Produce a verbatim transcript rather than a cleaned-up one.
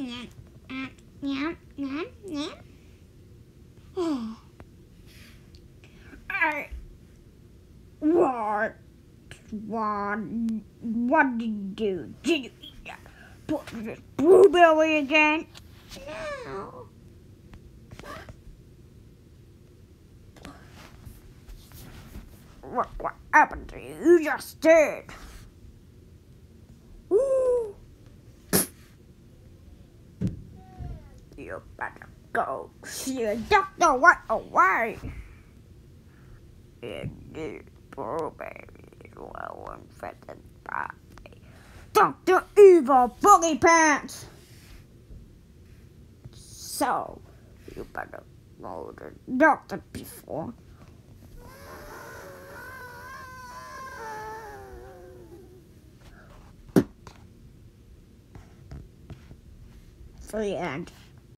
Yum, yum, yum. Oh. I, what, what, what did you do? Did you eat that poisonous blueberry again? No. What, what happened to you? You just did. Ooh. You better go see a doctor right away. Indeed, blueberries will infected by Doctor Evil Boogie Pants. So, you better go to the doctor before. The end.